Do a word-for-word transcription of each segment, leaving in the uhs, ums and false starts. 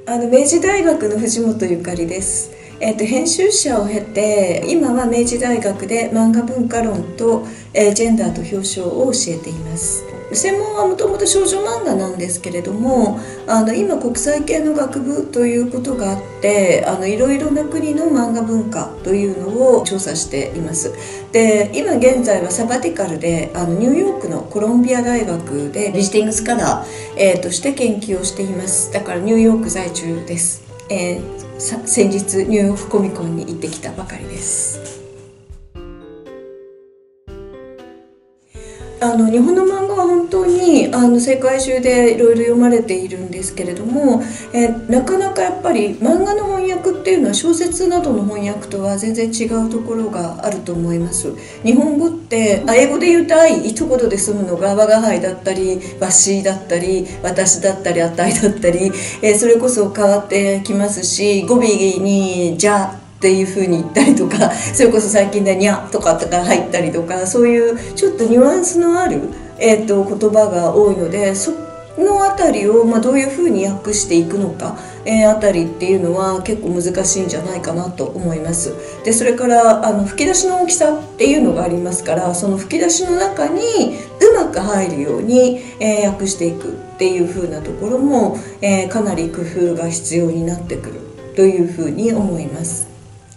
あの明治大学の藤本ゆかりです。えー、と編集者を経て今は明治大学で漫画文化論と、えー、ジェンダーと表彰を教えています。専門はもともと少女漫画なんですけれども、あの今国際系の学部ということがあってあのいろいろな国の漫画文化というのを調査しています。で今現在はサバティカルであのニューヨークのコロンビア大学でビジティングスカラー、えー、として研究をしています。だからニューヨーク在住です。えー先日ニューヨークコミコンに行ってきたばかりです。あの日本の漫画は本当にあの世界中でいろいろ読まれているんですけれども、えなかなかやっぱり漫画の翻訳っていうのは小説などの翻訳とは全然違うところがあると思います。日本語って英語で言うと愛一言で済むのが我が輩だったりわしだったり私だったりあたいだったり、えそれこそ変わってきますし、語尾にじゃっていう風に言ったりとか、それこそ最近でにゃとかとか入ったりとか、そういうちょっとニュアンスのある、えー、と言葉が多いので、そのあたりを、まあ、どういう風に訳していくのか、えー、あたりっていうのは結構難しいんじゃないかなと思います。でそれからあの吹き出しの大きさっていうのがありますから、その吹き出しの中にうまく入るように、えー、訳していくっていう風なところも、えー、かなり工夫が必要になってくるという風に思います。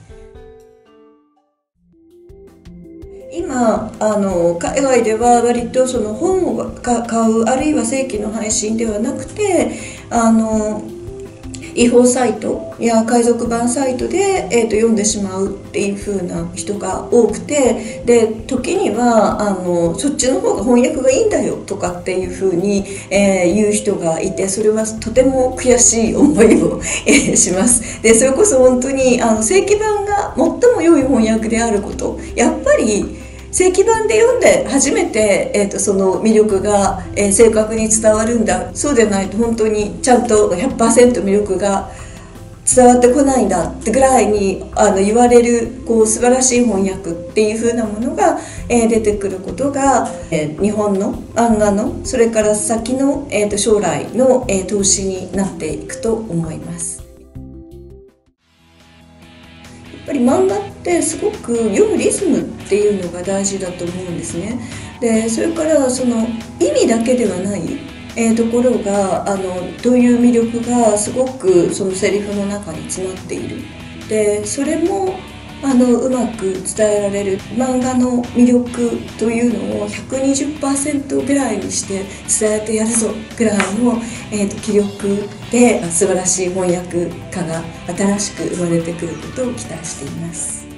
今あの海外では割とその本を買う、あるいは正規の配信ではなくて、あの違法サイトや海賊版サイトで、えー、と読んでしまうっていう風な人が多くて、で時にはあのそっちの方が翻訳がいいんだよとかっていう風に、えー、言う人がいて、それはとても悔しい思いを、えー、します。でそれこそ本当にあの正規版が最も良い翻訳であること、やっぱり正規版で読んで初めて、えー、とその魅力が、えー、正確に伝わるんだ、そうでないと本当にちゃんと ひゃくパーセント 魅力が伝わってこないんだってぐらいにあの言われるこう素晴らしい翻訳っていう風なものが、えー、出てくることが、えー、日本の漫画のそれから先の、えー、と将来の、えー、投資になっていくと思います。やっぱり漫画ってすごく読むリズムっていうのが大事だと思うんですね。でそれからその意味だけではない、えー、ところがあのどういう魅力がすごくそのセリフの中に詰まっている。でそれもあのうまく伝えられる漫画の魅力というのを ひゃくにじゅっパーセント ぐらいにして伝えてやるぞぐらいの、えー、と気力で素晴らしい翻訳家が新しく生まれてくることを期待しています。